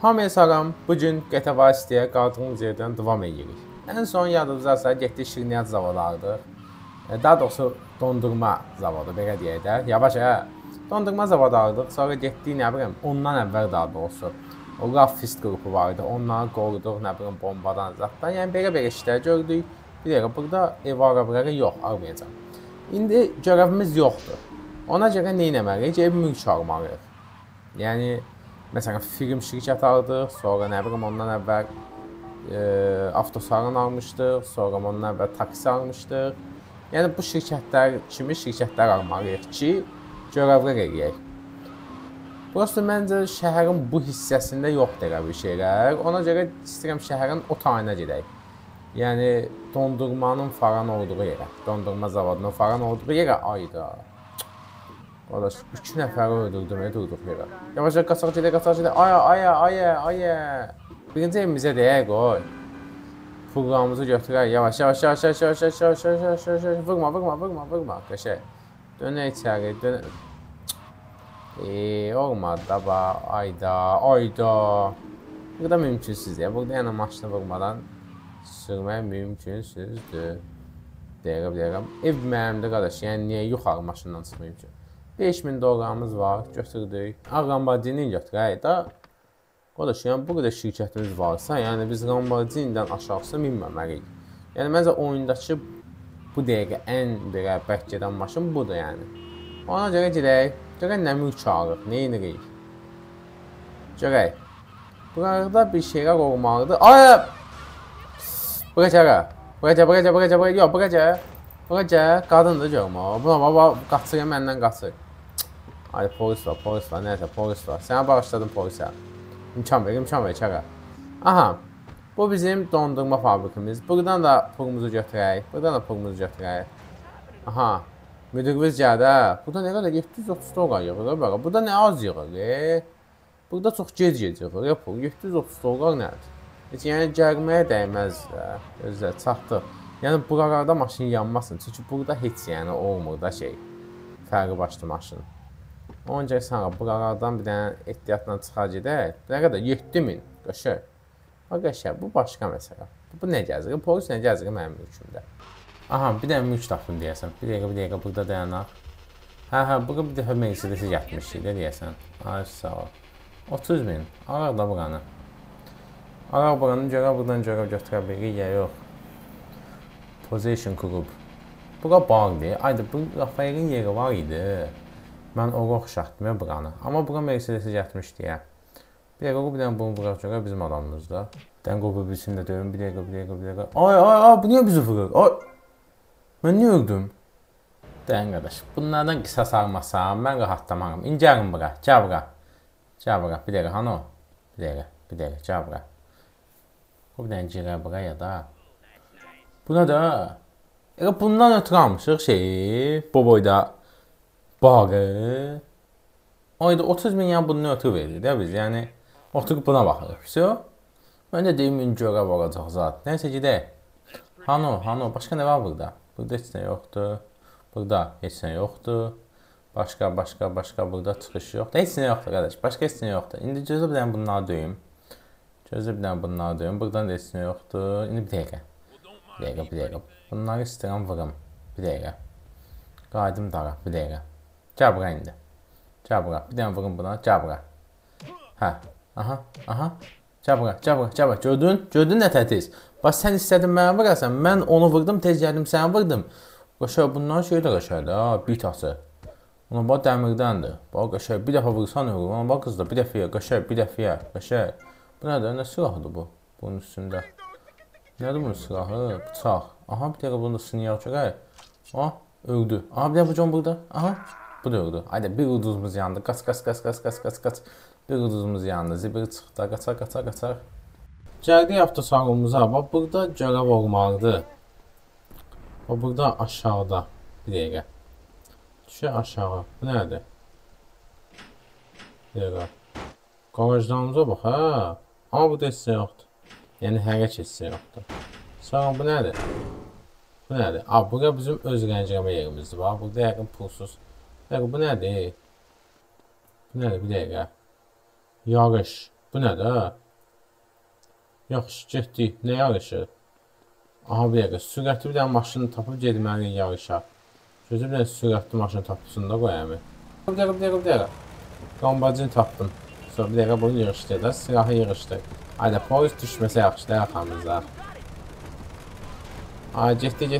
Hamıya salam. Bugün GTA Vice City'yə qaldığımız yerdən davam edirik. Ən son yadınızdaysa getdik şirniyyat zavodu aldıq. Daha doğrusu dondurma zavodu, belə deyək də. Yavaş dondurma zavodu aldıq. Sonra getdik, nə bilim, ondan əvvəl daha doğrusu. O Raffist qrupu vardı. Onları qoruduq, nə bilim, bombadan zatdan. Yəni belə işlər gördük. Bir dəqiqə, burada ev arabaları yox, almayacam. İndi görevimiz yoxdur. Ona görə nə etməliyik? Ev mülk almalıyıq. Yəni məsələn, film şirkəti aldıq, sonra nə bilim ondan əvvəl avtosalon almışdıq, sonra ondan əvvəl taksi almışdıq. Yəni bu şirkətlər kimi şirkətlər almalıyıq ki, görevlər eləyək. Burası məncə şəhərin bu hissəsində yoxdur elə bir şeylər. Ona görə istəyirəm şəhərin o tayına gedək. Yəni dondurmanın falan olduğu yerə, dondurma zavodunun falan olduğu yerə ayda. Qardaş, 2 nəfəri öldürdüm, durduq yerə. Yavaş qaçaq gedək. Aya. Birinci evimizə deyək, qoy. Pullarımızı götürək, yavaş. Vurma. Qəşək. Dönək içəri, dönək. Olmadı da, ayda. Burada mümkünsüz ya. Burada yəni maşını vurmadan sürmək mümkünsüzdür. Deyirəm. Ev mənimdir, qardaş. Yəni niyə yuxarı maşından çıxmayım ki? 5000 dollarımız var, götürdük. Lamborghini götürək də. Qardaş, yəni bu qədər şirkətimiz varsa, yəni biz Lamborghini'dən aşağısı minməməliyik. Yəni məncə oyundakı bu dəqiqə ən belə bərk gedən maşın budur yəni. Ona görə gedək. Görək nə mülk alırıq, nə edirik? Görək. Burada bir şeylər olmalıdır. Aya! Bura qadındır görmə. Buna qaçır, məndən qaçır. Ay, polis var, nəysə, polis var. Sənə bağışladım polisə. İmkan ver, içərə. Aha, bu bizim dondurma fabrikimiz. Buradan da pulumuzu götürək. Aha, müdürümüz gəldi. Burada nə qədər 730 dollar yığır, bax. Burada nə az yığır, Burada çox gec yığır, pul. 730 dollar nədir? Heç yəni gəlməyə dəyməz də. Gözlə, çatdıq. Yəni buralarda maşın yanmasın. Çünki burada heç yəni olmur da şey. Fərqi başlı maşın. Ona görə sana buralardan bir dənə ehtiyatla çıxar gedək. Nə qədər? 7000. Qəşəng. Qəşəng. Bu başqa məsələ. Bu nə gəzir? Polis nə gəzir mənim mülkümdə? Aha, bir dənə mülk tapdım deyəsən. Bir dəqiqə burada dayanaq. Hə, burada bir dəfə Mercedes-i yatmışdı deyəsən. Ay, sağ ol. 30.000. Araq da buranı. Araq buranı buradan götürə bilik ya yox. Position Group. Bura bağlıdır. Ayda bu Rafael'in yeri var idi. Mən ora oxşatdım ya buranı. Amma bura Mercedes-i yatmışdı ya. Bir dəqiqə, bir dənə bunu bıraq görə bizim adamımızda. Dən qobu bilsin də döyüm. Bir dəqiqə. Ay, bu niyə bizi vurur? Ay, mən niyə öldüm? Dən qardaş, bunlardan qisas almasam, mən rahatlamarım. İncərim bura, gəl bura. Bir dəqiqə, hanı o? Bir dəqiqə, gəl bura. Bu bir dənə girə bura ya da. Buna da, bundan ötürü almışıq şeyi, bu boyda bağı. Ayda 30.000 yəni bundan ötürü verir də biz, yəni oturup buna baxırıq. Mən də deyim, görev olacaq zat. Nəysə gedək. Hano, başqa nə var burada? Burada heç nə yoxdur. Burada heç nə yoxdur. Başqa burada çıxış yoxdur. Heç nə yoxdur qardaş, başqa heç nə yoxdur. İndi gözlə bir dənə bunları döyüm. Buradan da heç nə yoxdur. İndi bir dəqiqə. Bunları istəyirəm vurum. Bir dəqiqə. Qaydım dara, bir dəqiqə. Gəl bura indi. Bir dənə vurum buna, gəl bura. Hə, aha. Gəl bura. Gördün nə tətiz? Bax, sən istədin mənə vurasan, mən onu vurdum, tez gəldim səni vurdum. Qaşaq, bundan şey də qaşaqdır, bitası. Ona bax, dəmirdəndir. Bax, qaşaq, bir dəfə vursan ölür. Ona bax, qızda, bir dəfəyə, qaşaq. Bu nədir? Nə silahdır bu? Bunun üstündə. Nədir bunun silahı? Bıçaq. Aha, bir dəqiqə bunu da sınıyaq görək. Aha, öldü. Aha, bir dəqiqə bu can burada. Aha, bu da öldü. Haydi, bir ulduzumuz yandı. Qaç. Bir ulduzumuz yandı. Zibiri çıxdı. Qaçar. Gəldik avtosalonumuza. Bax, burada görev olmalıdır. Bax, burada aşağıda. Bir dəqiqə. Düşək aşağı. Bu nədir? Bir dəqiqə. Qarajlarımıza bax, hə. Amma burada heç nə yoxdur. Yəni hərək heç nə yoxdur. Sonra bu nədir? Bura bizim öz rəncləmə yerimizdir. Bax, burada yəqin pulsuz. Bu nədir? Bir dəqiqə. Yarış. Bu nədir? Yaxşı, getdik. Nə yarışı? Aha, bir dəqiqə. Sürətli bir dənə maşını tapıb gedməliyik yarışa. Gözü bir dənə sürətli maşını tapısın da qoyayım. Bir dəqiqə. Qambacını tapdım. Sonra bir dəqiqə bunu yığışdırdı. Silahı yığışdır. Hayda, polis düşməsə yaxşıdır arxamızda. Ay, getdi.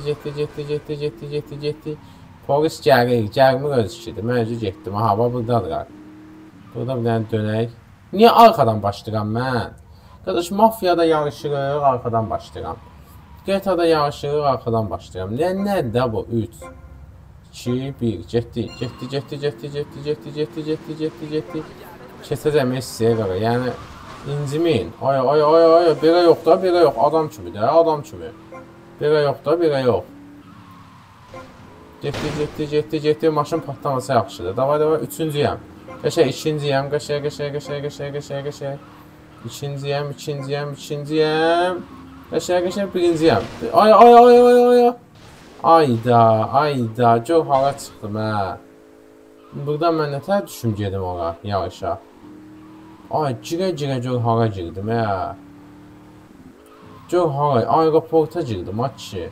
Polis gəlir. Gəlmir öz işidir. Mən özü getdim. Aha, buradadılar. Burada bir dənə dönək. Niyə arxadan başlayıram mən? Qardaş, mafiyada yarışırıq, arxadan başlayıram. GTA'da yarışırıq, arxadan başlayıram. Nədir bu? 3, 2, 1, getdi. Keçəcəm Messi'yə görə. Yəni, incimin. Ay, belə yox da, belə yox. Adam kimi də, adam kimi. Belə yox da, belə yox. Getdi. Maşın patlaması yaxşıdır. Davay, üçüncüyəm. Qəşək, ikinciyəm. Qəşək. İkinciyəm. Qəşək, birinciyəm. Ay. Ayda. Çox hala çıxdım, hə. Burada mən nətər düşüm gedim ora, yarışa. Ay, girə çox hala girdim, hə. Çox hala, aeroporta girdim, ha kişi.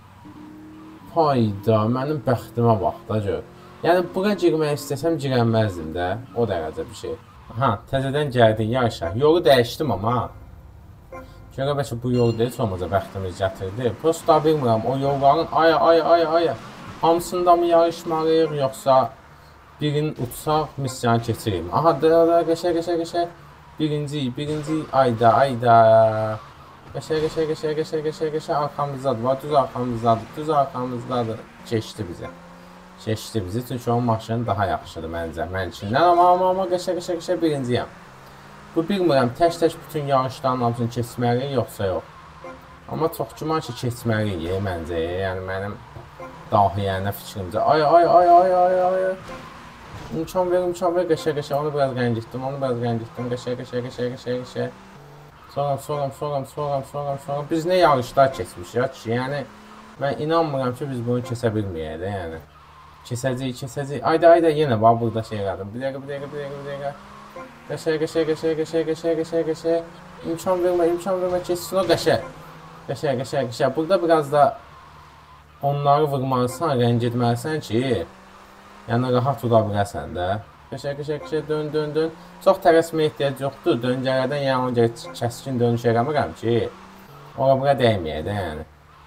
Hayda, mənim bəxtimə bax da gör. Yəni, bura girmək istəsəm girənməzdim də, o dərəcə bir şey. Aha, təzədən gəldik yarışa. Yolu dəyişdim amma. Görə bəlkə bu yol deyil, olmaca bəxtimiz gətirdi. Prosta bilmirəm, o yolların ay. Hamısında mı yarışmalıyıq, yoxsa birini utsaq, missiyanı keçireyim. Aha, qəşək. Birinci, ayda. Qəşək, arxamızdadır, var, düz arxamızdadır. Keçdi bizi, çünki onun maşını daha yaxşıdır məncə, mən içindən. Amma qəşək, birinciyəm. Bu bilmirəm, tək bütün yarışların hamısını keçməliyik, yoxsa yox. Amma çox güman ki, keçməliyik, məncə, yəni mənim dahiyənə fikrimcə. Ay. İmkan ver, qəşək, onu biraz qəngitdim, qəşək. Sonra. Biz nə yarışlar keçmişik ki, yəni, mən inanmıram ki, biz bunu keçə bilməyək də, yəni. Keçəcəyik. Ayda, yenə var, burada şey elədim. Bir dəqiqə. Qəşək. İmkan vermə, keçsin o qəşək. Qəşək. Burada biraz da onları vurmalısan, rəng etməlisən ki, yəni rahat vura biləsən də. Qəşək, dön. Çox tələsməyə ehtiyac yoxdur. Döngələrdən yəni o görə kəskin dönüş eləmirəm ki, ora bura dəyməyək də, yəni.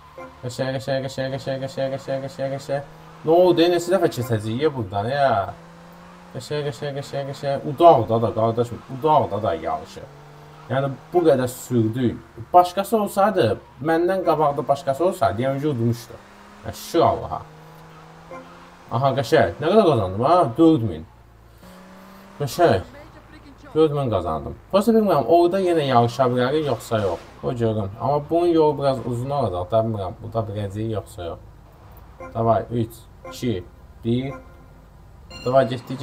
Qəşək. Nə oldu, neçə dəfə keçəcəyik buradan, ya? Qəşək. Udaqda da, qardaşım, udaqda da yarışı. Yəni, bu qədər sürdük. Başqası olsaydı, məndən qabaqda başqası olsaydı, yəni udmuşdu. Şükür Allaha. Aha, qəşək, nə qədər qazandım, ha? 4000. Qəşək, 4000 qazandım. Prosta bilmirəm, orada yenə yarışa bilərik, yoxsa yox. O görüm. Amma bunun yolu biraz uzun olacaq, da bilmirəm, burada biləcəyik, yoxsa yox. Davay, 3, 2, 1. Davay, getdi.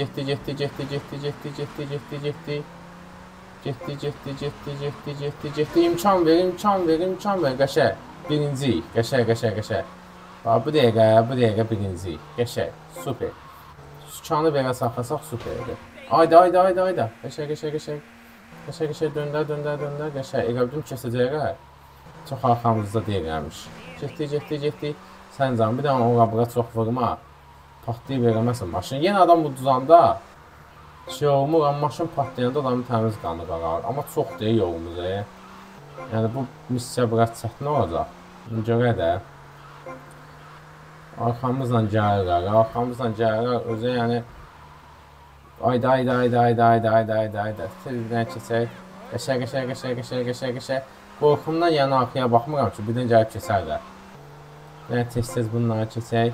İmkan ver, qəşək. Birinci, qəşək. Bu dəqiqə birinci, qəşək, super. Sükanı belə saxlasaq, superdir. Ayda. Qəşək, döndər, qəşək. Elə bildim kəsəcəklər. Çox arxamızda deyilmiş. Getdi. Sən canım, bir dənə ora bura çox vurma. Patlayıb eləməsin maşın. Yenə adam uduzanda şey olmur, amma maşın patlayanda adamın təmiz qanı qarar. Amma çox deyil yolumuz. Yəni bu missiya biraz çətin olacaq. Görə də. Arxamızla gəlirlər. Özü yəni ayda. Televizdən keçək. Qəşək. Qorxumdan yəni arxaya baxmıram ki, birdən gəlib keçərlər. Yəni tez bunları keçək.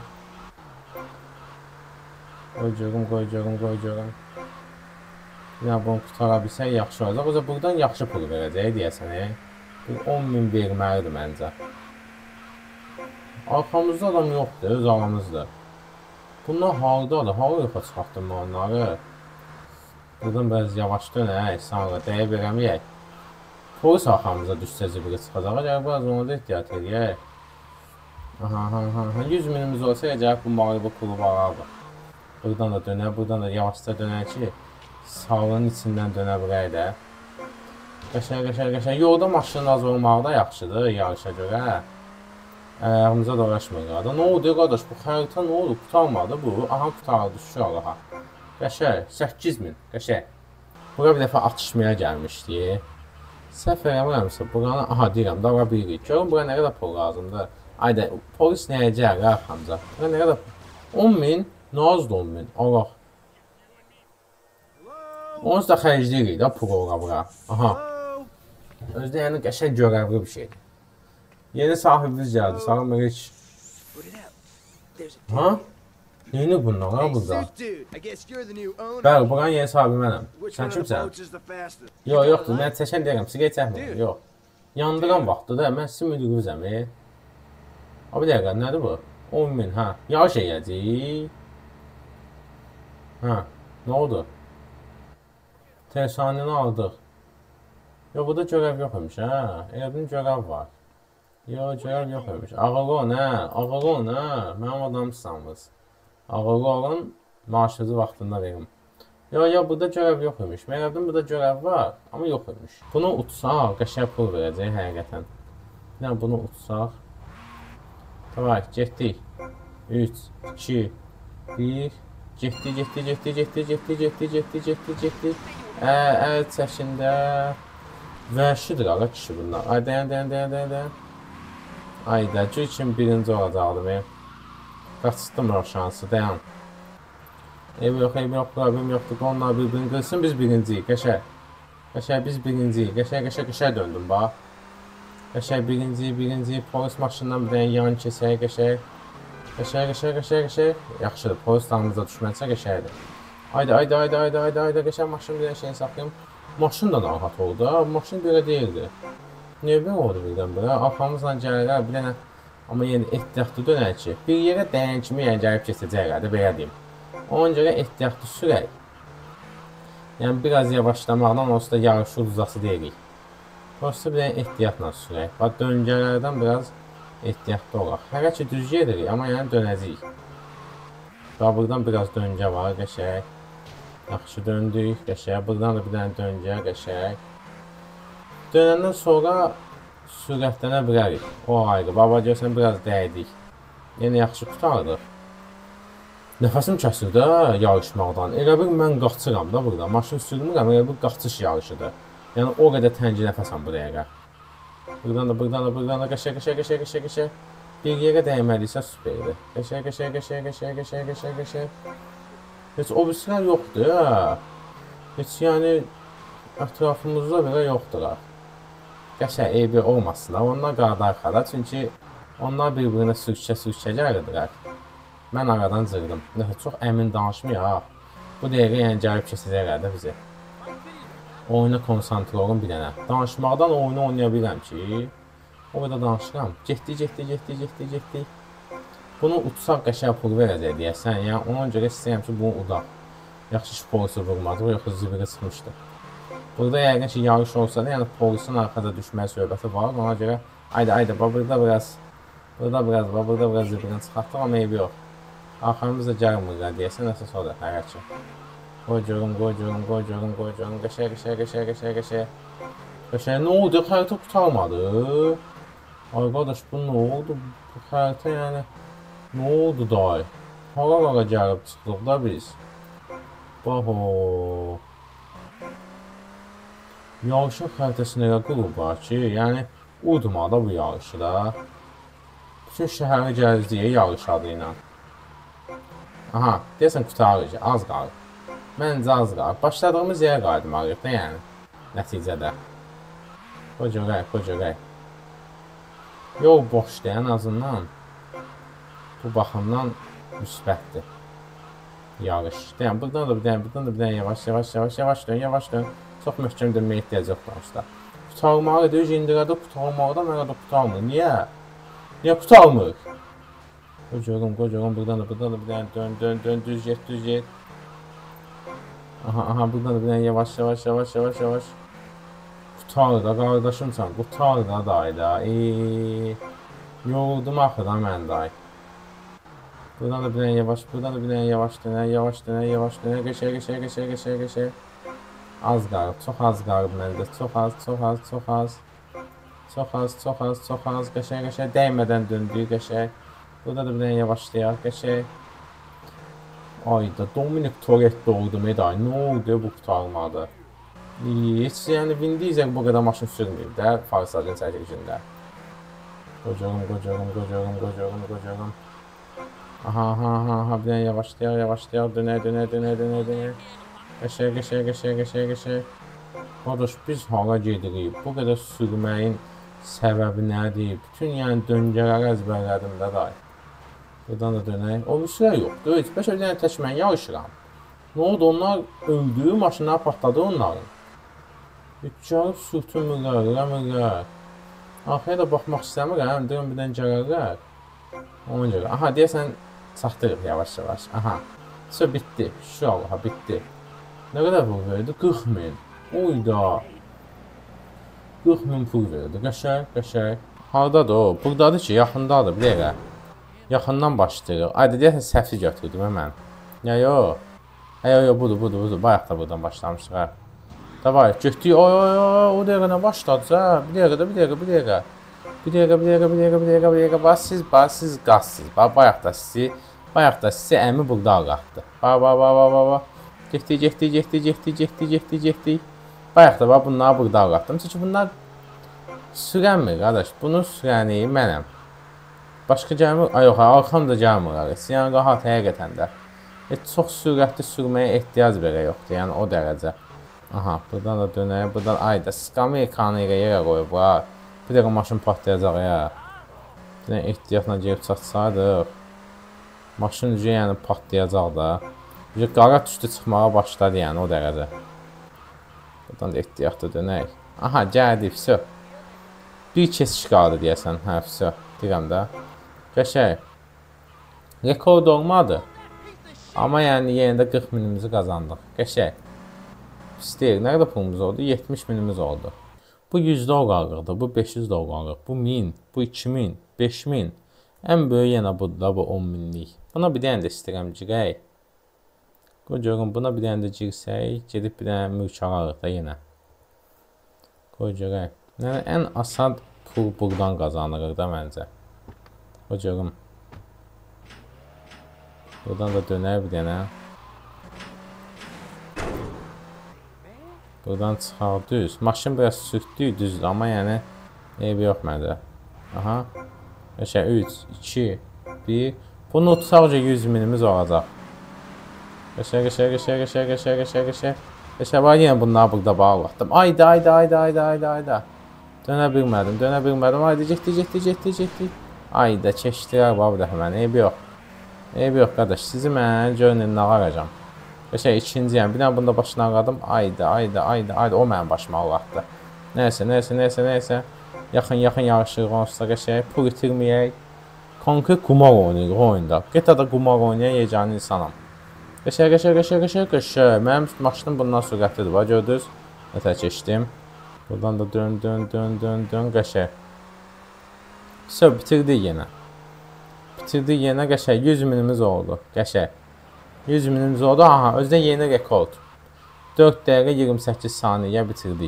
Qoy görüm. Yəni bunu qutara bilsək yaxşı olacaq. O zaman buradan yaxşı pul verəcək deyəsən. 10.000 verməlidir məncə. Arxamızda adam yoxdur, öz aramızdır. Bunlar hardadır? Hara yoxa çıxartdım onları? Buradan biraz yavaş dönək, sonra dəyə verəməyək. Polis arxamıza düşsə zibiri çıxacaq. Gəl biraz ona da ehtiyat edək. Aha. 100.000'imiz olsa gəlib bu mağlubu pulu varardı. Buradan da yavaşca dönək ki, sağlığın içindən dönə bilək də. Qəşəng. Yolda maşının az olmağı da yaxşıdır yarışa görə. Ayağımıza da uğraşmır qada. Nə oldu qardaş? Bu xərita nə oldu? Qutarmadı bu. Aha qutardı şu aha. Qəşəng 8000. Qəşəng. Bura bir dəfə atışmaya gəlmişdi. Səhv eləmirəmsə buranı aha deyirəm da bura bilirik. Görün bura nə qədər pul lazımdır. Ayda polis nəyəcək arxamca? Bura nə qədər? 10.000, nə azdır 10.000? Allah. Onsuz da xərcləyirik də pul ola bura. Aha. Özdə yəni qəşəng görəvli bir şeydir. Yeni sahibimiz gəldi. Salam Meriç. Ha? Yeni bunlar ha burada. Bəli, buranın yeni sahibi mənəm. Sən kimsən? Yox, yoxdur. Mən çəkən deyirəm. Siqaret çəkmirəm. Yox. Yandıran vaxtdır da. Mən sizin müdürünüzəm. Bir dəqiqə, nədir bu? 10.000, hə. Yarış eləyəcək. Hə, nə oldu? Tersanini aldıq. Yox, burada görəv yox imiş, hə. Elə bir görəv var. Yox, görəv yox imiş. Ağılon, hə. Ağılon, hə. Mənim adamsınız. Ağıllı olan maaşınızı vaxtında verim. Yox, burada görəv yox imiş. Mən elədim, burada görəv var, amma yox imiş. Bunu utsaq, qəşəng pul verəcək həqiqətən. Yəni, bunu utsaq. Tamam, getdik. 3, 2, 1. Getdik. Əl çəkində. Vəhşidir ağa kişi bunlar. Ay, dayan. Ayda, cür üçün birinci olacaqdım. Qaçdım o şansı, dayan. Ev yox, problem yoxdur. Onlar bir-birini qılsın, biz birinciyik. Qəşəng, biz birinciyik. Qəşəng döndüm, bax. Qəşəng, birinci. Polis maşından bir dənə yan keçək, qəşəng. Qəşəng. Yaxşıdır, polis damımıza düşmənsə qəşəngdir. Ayda, qəşəng maşın bir dənə şeyini saxlayım. Maşın da narahat oldu, maşın belə deyildi. Niyə belə oldu birdən-birə? Arxamızla gəlirlər, bir dənə. Amma yenə ehtiyatlı dönək ki, bir yerə dəyən kimi yəni gəlib keçəcəklərdir, belə deyim. Ona görə ehtiyatlı sürək. Yəni, biraz yavaşlamaqdan onsuz da yarışı uzası deyirik. Prosta bir dənə ehtiyatla sürək. Bax, döngələrdən biraz ehtiyatlı olaq. Hələ ki, düz gedirik, amma yəni dönəcəyik. Bax, buradan biraz döngə var, qəşəng. Yaxşı döndük, qəşəng. Buradan da bir dənə döngə, qəşəng. Dönəndən sonra sürətlənə bilərik. O ayrı. Baba görsən biraz dəydik. Yəni yaxşı qutardıq. Nəfəsim kəsir də yarışmaqdan. Elə bir mən qaçıram da burada. Maşın sürmürəm, elə bir qaçış yarışıdır. Yəni o qədər təngi nəfəsəm bu dəqiqə. Buradan da qəşəng. Bir yerə dəymədiysə süperdir. Qəşəng. Heç o birisilər yoxdur ya. Heç yəni ətrafımızda belə yoxdur. Qəşəng eybi olmasın, onlar qarada arxada, çünki onlar bir-birinə sürüşə gəlirdilər. Mən aradan cırdım. Çox əmin danışmayaq. Bu dəqiqə yəni gəlib keçəcəklər də bizi. Oyuna konsantre olun bir dənə. Danışmaqdan oyunu oynaya bilirəm ki, o qədər danışıram. Getdik. Bunu utsaq qəşəng pul verəcək deyəsən, yəni ona görə istəyirəm ki, bunu udaq. Yaxşı ki, polisi vurmadı, yoxsa zibiri çıxmışdı. Burada yəqin ki, yarış olsa da, yəni polisin arxada düşməyə söhbəti var. Ona görə, ayda, burada biraz zibirini çıxartdıq, amma eybi yox. Arxamızda gəlmir, deyəsən, əsas o da, həqiqətçi. Qoy görüm, qəşəng. Qəşəng, nə oldu? Xərita qutarmadı. Ay, qardaş, bu nə oldu? Bu xərita, yəni, nə oldu day? Hara gəlib çıxdıq da biz? Bax o. Yarışın xəritəsini elə qurublar ki, yəni udmada bu yarışı da. Bütün şəhəri gəzdiyi yarış adı ilə. Aha, deyəsən qutarıcı, az qalır. Məncə az qalır. Başladığımız yerə qayıtmalıyıq da yəni, nəticədə. Qoy görək. Yol boşdur, ən azından bu baxımdan müsbətdir yarış. Yəni, buradan da bir dənə yavaş dön. Çox möhkəm dönməyə ehtiyac yoxdur onsuz da. Qutarmağı deyir, indirədə qutarmaqda mənə də qutarmır. Niyə qutarmır? Qoy görüm, buradan da bir dənə dön, düz get. Aha, buradan da bir dənə yavaş. Qutar da, qardaşımsan, qutar da dayda. Yoruldum axı da mən day. Buradan da bir dənə yavaş dönə, qəşəng. Az qalıb, çox az qalıb məndə. Çox az, çox az, çox az. Çox az, çox az, çox az. Qəşəng, qəşəng. Dəymədən döndük, qəşəng. Burada da bir dənə yavaşlayaq, qəşəng. Ayda, Dominik Toretto oldu meday. Nə oldu, bu qutarmadı. Heç, yəni Vin Diesel bu qədər maşın sürməyib də, Volkswagen çəkilişində. Qocuğum. Aha, bir dənə yavaşlayaq, dönək. Qəşəng. Qardaş, biz hala gedirik? Bu qədər sürməyin səbəbi nədir? Bütün yəni döngələri əzbərlədim də day. Buradan da dönək. O bir süre yoxdur. Heç, bəs bir dənə tək mən yarışıram. Nə oldu? Onlar öldü, maşınlar patladı onların. Gəlib sürtünmürlər. Arxaya da baxmaq istəmirəm, deyirəm bir dənə gələrlər. Ona görə. Aha, deyəsən çaxdırıq yavaş. Aha. Sonra bitdi. Şu Allaha bitdi. Nə qədər pul verdi? 40 min. Oyda. 40 min pul verdi. Qəşəng. Hardadır o? Buradadır ki, yaxındadır. Bir dəqiqə. Yaxından başlayırıq. Ayda deyəsən səhvli götürdüm mən. Ya yox. Yox, budur. Bayaq da buradan başlamışıq. Davay, getdik. O dəqiqə nə başladı? Bir dəqiqə. Bax siz qazsız. Bayaq da sizi əmi burada qalxdı. Bax. Getdik. Bayaq da bunları burada qalxdım. Çünki bunlar sürənmir, qardaş. Bunu sürəni mənəm. Başqa gəlmir. Yox, arxam da gəlmir. Yəni rahat həqiqətən də. Çox sürətli sürməyə ehtiyac belə yoxdur. Yəni o dərəcə. Aha, buradan da dönək. Buradan ayda skamerkanı yerə qoyublar. Bir dəqiqə maşın patlayacaq ya. Bir dənə ehtiyatla gelib çatsaydıq. Maşın ucu yəni patlayacaq da. Qara tüstü çıxmağa başladı yəni o dərəcə. Buradan da ehtiyatla dönək. Aha, gəldi, vəsə. Bir kesiş qaldı deyəsən. Hə, vəsə. Deyirəm də. Qəşəng. Rekord olmadı. Amma yəni yenə də 40 minimizi qazandıq. Qəşəng. Pis deyil. Nə qədər pulumuz oldu? 70 minimiz oldu. Bu 100 dollarlıqdır. Bu 500 dollarlıq. Bu 1000. Bu 2000. 5000. Ən böyük yenə budur. Bu 10 minlik. Buna bir dənə də istəyirəm girək. Qocuğum buna bir dənə də girsək. Gedib bir dənə mülk alarıq da yenə. Qoy görək. Yəni ən asad pul buradan qazanırıq da məncə. Qocuğum. Buradan da dönər bir dənə. Buradan çıxar düz. Maşın biraz sürtdü düzdür. Amma yəni eybi yox məncə. Aha. Qəşəng 3, 2, 1. Bunu utsaqca 100 minimiz olacaq. Qəşəng. Var yenə bunları burada bağladım. Ayda. Dönə bilmədim. Ayda getdi. Ayda keçdilər bu da həmən. Eybi yox, qardaş. Sizi mən görünün nə ağacam. Qəşəng ikinciyəm. Bir dənə bunda başına ağladım. Ayda. O mənim başıma ağlatdı. Nəysə. Yaxın yarışırıq onsuz qəşəng. Pul itirməyək. Konkret qumar oynayırıq oyunda. GTA-da qumar oynayan yeganə insanam. Qəşəng. Mənim maşınım bundan sürətlidir. Bax, gördünüz? Nətər keçdim. Buradan da dön. Qəşəng. Söv, bitirdik yenə. Qəşəng. 100 minimiz oldu. Qəşəng. 100 minimiz oldu. Aha, özdən yeni rekord. 4 dəqiqə 28 saniyə bitirdik.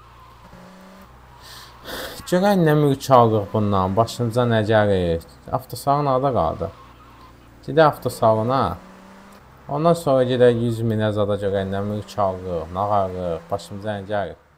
Görək nə mülk alırıq bundan. Başımıza nə gəlir. Avtosalon arada qaldı. Gedək avtosalona. Ondan sonra gedək 100 minə zada görək nə mülk alırıq, nə alırıq. Başımıza nə gəlir.